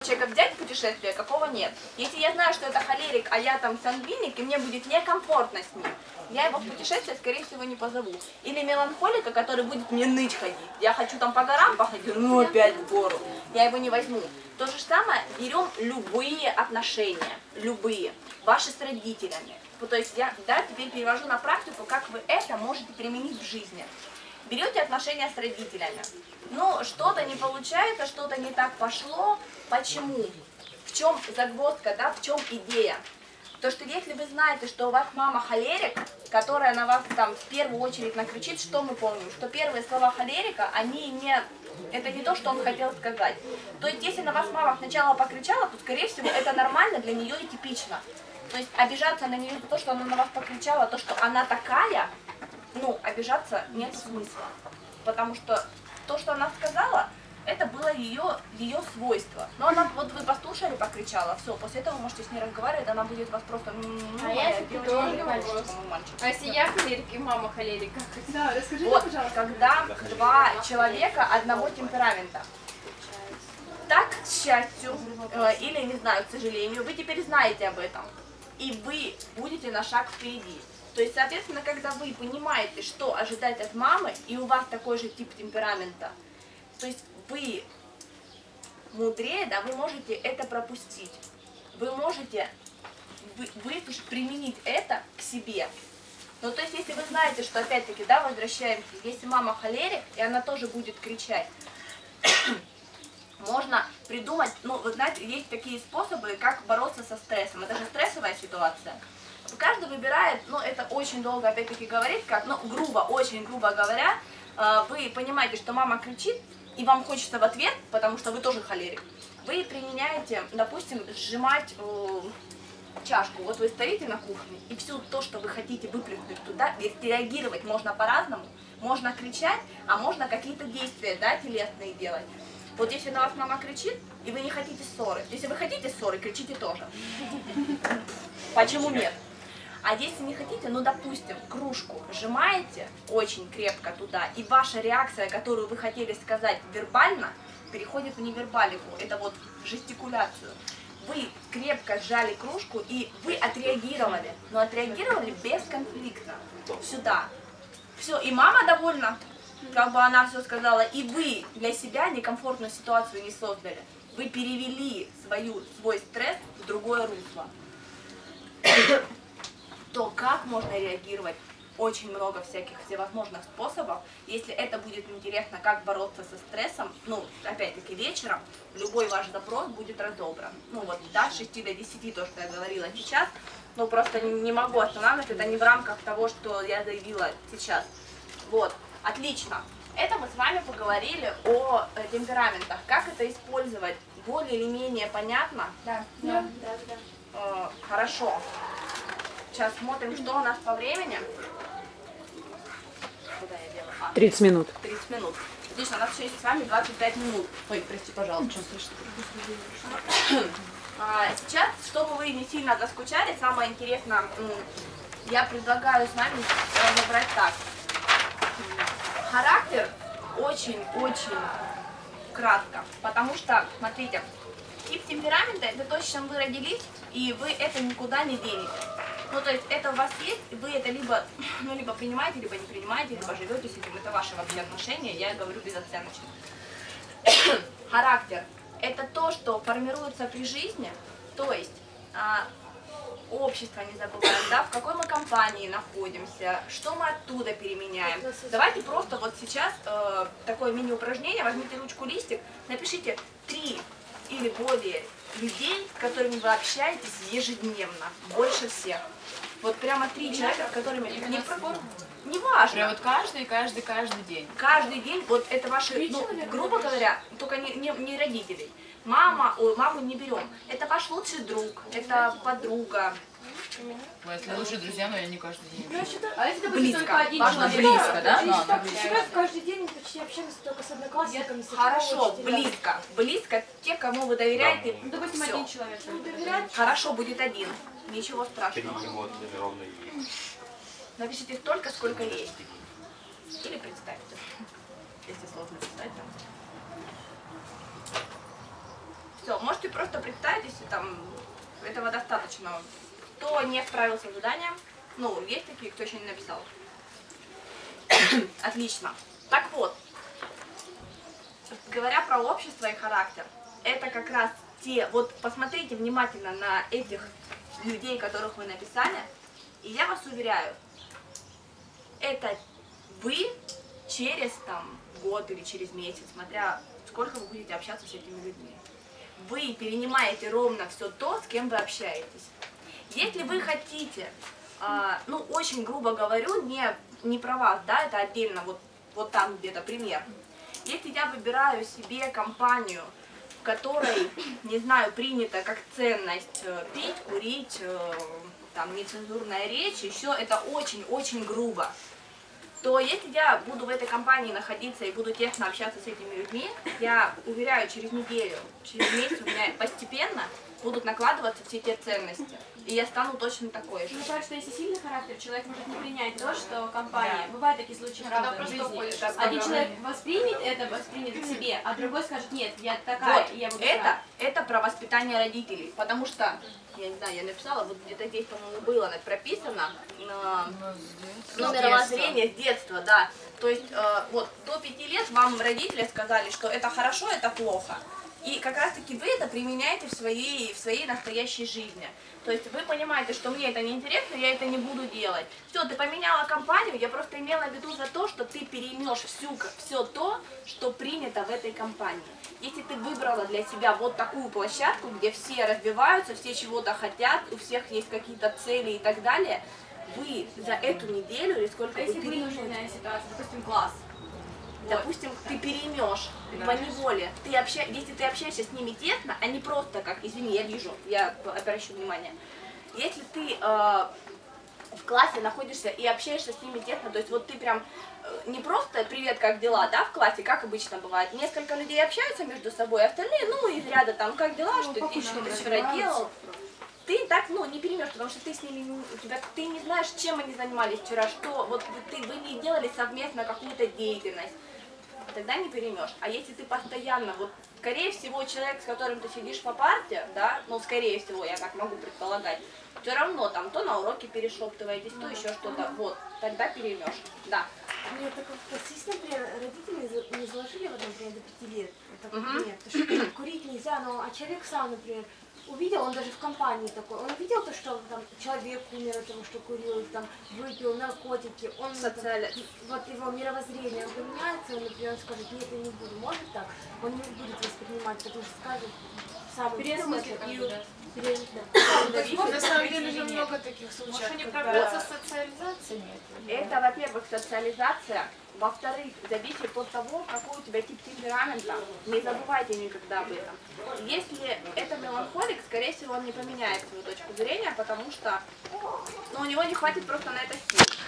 человека взять в путешествие, какого нет. Если я знаю, что это холерик, а я там сангвиник, и мне будет некомфортно с ним, я его в путешествие, скорее всего, не позову. Или меланхолика, который будет мне ныть ходить. Я хочу там по горам походить, ну опять в гору. Я его не возьму. То же самое, берем любые отношения, любые, ваши с родителями. То есть я теперь перевожу на практику, как вы это можете применить в жизни. Берете отношения с родителями. Ну, что-то не получается, что-то не так пошло. Почему? В чем загвоздка, да, в чем идея? То, что если вы знаете, что у вас мама холерик, которая на вас там в первую очередь накричит, что мы помним? Что первые слова холерика, они не... Это не то, что он хотел сказать. То есть, если на вас мама сначала покричала, то, скорее всего, это нормально для нее и типично. То есть, обижаться на нее за то, что она на вас покричала, то, что она такая, ну, обижаться нет смысла. Потому что то, что она сказала, это было ее свойство. Но она, вот вы послушали, покричала, все, после этого вы можете с ней разговаривать, она будет вас просто, А если я холерик и мама холерика? Да, расскажи, вот, пожалуйста. когда два человека одного темперамента. Так, к счастью, или, не знаю, к сожалению, вы теперь знаете об этом. И вы будете на шаг впереди. То есть, соответственно, когда вы понимаете, что ожидать от мамы, и у вас такой же тип темперамента, то есть вы мудрее, да, вы можете это пропустить. Вы можете применить это к себе. Ну, то есть, если вы знаете, что, опять-таки, да, возвращаемся, если мама холерик, и она тоже будет кричать, можно придумать, ну, вы знаете, есть такие способы, как бороться со стрессом. Это же стрессовая ситуация. Каждый выбирает, ну, это очень долго, опять-таки, говорить, как, ну, грубо, очень грубо говоря, вы понимаете, что мама кричит, и вам хочется в ответ, потому что вы тоже холерик. Вы применяете, допустим, сжимать чашку. Вот вы стоите на кухне, и все то, что вы хотите выплеснуть туда, ведь реагировать можно по-разному. Можно кричать, а можно какие-то действия, да, телесные делать. Вот если на вас мама кричит, и вы не хотите ссоры. Если вы хотите ссоры, кричите тоже. Почему нет? А если не хотите, ну, допустим, кружку сжимаете очень крепко туда, и ваша реакция, которую вы хотели сказать вербально, переходит в невербалику. Это вот жестикуляцию. Вы крепко сжали кружку, и вы отреагировали. Но отреагировали бесконфликтно. Сюда. Все, и мама довольна. Как бы она все сказала, и вы для себя некомфортную ситуацию не создали. Вы перевели свой стресс в другое русло. То как можно реагировать? Очень много всяких всевозможных способов. Если это будет интересно, как бороться со стрессом, ну, опять-таки, вечером, любой ваш запрос будет разобран. Ну, вот, да, с 6 до 10, то, что я говорила сейчас, ну, просто не могу останавливать, это не в рамках того, что я заявила сейчас. Вот. Отлично. Это мы с вами поговорили о темпераментах. Как это использовать? Более или менее понятно? Да. Хорошо. Сейчас смотрим, что у нас по времени. Куда я делаю? 30 минут. 30 минут. Отлично, у нас еще есть с вами 25 минут. Ой, прости, пожалуйста. Сейчас, чтобы вы не сильно заскучали, самое интересное, я предлагаю с вами разобрать так. Характер очень-очень кратко, потому что, смотрите, тип темперамента – это то, с чем вы родились, и вы это никуда не денете. Ну, то есть это у вас есть, и вы это либо принимаете, либо не принимаете, либо живете с этим, это ваши вообще отношения, я говорю безоценочно. Характер – это то, что формируется при жизни, то есть общество не забываем, да, в какой мы компании находимся, что мы оттуда переменяем. Давайте просто вот сейчас такое мини-упражнение, возьмите ручку, листик, напишите 3 или более людей, с которыми вы общаетесь ежедневно, больше всех. Вот прямо 3 человека, с которыми не важно. Прям вот каждый день. Каждый день, вот это ваши, ну, грубо говоря, только не родителей. Маму не берем. Это ваш лучший друг, это подруга. Если лучшие друзья, но я не каждый день. А если, допустим, Близко. только один Важно человек? близко, да? Я считаю, что каждый день мы почти общаемся только с одноклассниками, с Хорошо, учителями. близко, те, кому вы доверяете, Ну, допустим, всё. один человек. Доверять. Хорошо, будет один, ничего страшного. Напишите столько, сколько есть. Или представьте, если сложно писать. Все, можете просто представить, если там этого достаточно. Кто не справился с заданием, ну, есть такие, кто еще не написал. Отлично. Так вот, говоря про общество и характер, это как раз те, вот посмотрите внимательно на этих людей, которых вы написали, и я вас уверяю, это вы через там год или через месяц, смотря сколько вы будете общаться с этими людьми, вы перенимаете ровно все то, с кем вы общаетесь. Если вы хотите, ну, очень грубо говорю, не про вас, да, это отдельно, вот там где-то пример. Если я выбираю себе компанию, в которой, не знаю, принято как ценность пить, курить, там, нецензурная речь, еще это очень-очень грубо, то если я буду в этой компании находиться и буду тесно общаться с этими людьми, я уверяю, через неделю, через месяц у меня постепенно будут накладываться все те ценности. И я стану точно такой же. Ну так что если сильный характер, человек может не принять то, что компания. Да. Бывают такие случаи, Рано в просто жизни. уходит, Один человек воспримет к себе, а другой скажет, нет, я такая, Вот, и я буду это про воспитание родителей, потому что, я не знаю, я написала, вот где-то здесь, по-моему, было прописано, мировоззрение с детства, да. То есть, вот, до 5 лет вам родители сказали, что это хорошо, это плохо. И как раз-таки вы это применяете в своей настоящей жизни. То есть вы понимаете, что мне это неинтересно, я это не буду делать. Все, ты поменяла компанию, я просто имела в виду за то, что ты переймешь все то, что принято в этой компании. Если ты выбрала для себя вот такую площадку, где все развиваются, все чего-то хотят, у всех есть какие-то цели и так далее, вы за эту неделю или сколько вы переймете. вынужденная ситуация, допустим, класс. Допустим, ты переймешь по неволе, если ты общаешься с ними тесно, а не просто как, извини, я вижу, я обращу внимание, если ты в классе находишься и общаешься с ними тесно, то есть вот ты прям не просто «привет, как дела», да, в классе, как обычно бывает, несколько людей общаются между собой, а остальные, ну, из ряда там «как дела», что ты вчера делал, ты так, ну, не переймешь, потому что ты с ними, ты не знаешь, чем они занимались вчера, что, вот вы не делали совместно какую-то деятельность, тогда не переймешь. А если ты постоянно, вот, скорее всего, человек, с которым ты сидишь по парте, да, ну, скорее всего, я так могу предполагать, все равно там то на уроке перешептываетесь, то еще что-то, вот, тогда переймешь, да. Мне так вот, если, например, родители не заложили, вот, например, до 5 лет, это, например, то, что курить нельзя, но, а человек сам, например, увидел, он даже в компании такой, он увидел то, что там человек умер от того, что курил, там, выпил наркотики, он, вот его мировоззрение поменяется, он, например, скажет, нет, я не буду, может так, он не будет воспринимать, потому что скажет, сам Переосмыслит. да. На самом деле же много таких случаев. Может, не проблема социализации нет? Это, во-первых, социализация, во-вторых, зависит от того, какой у тебя тип темперамента. Не забывайте никогда об этом. Если это меланхолик, скорее всего, он не поменяет свою точку зрения, потому что, ну, у него не хватит просто на это сил.